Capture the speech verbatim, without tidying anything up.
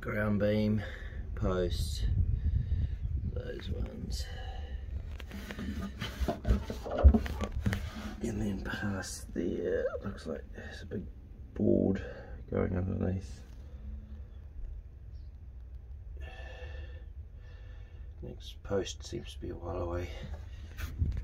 ground beam, posts, those ones. And then past there, looks like there's a big board going underneath. Next post seems to be a while away.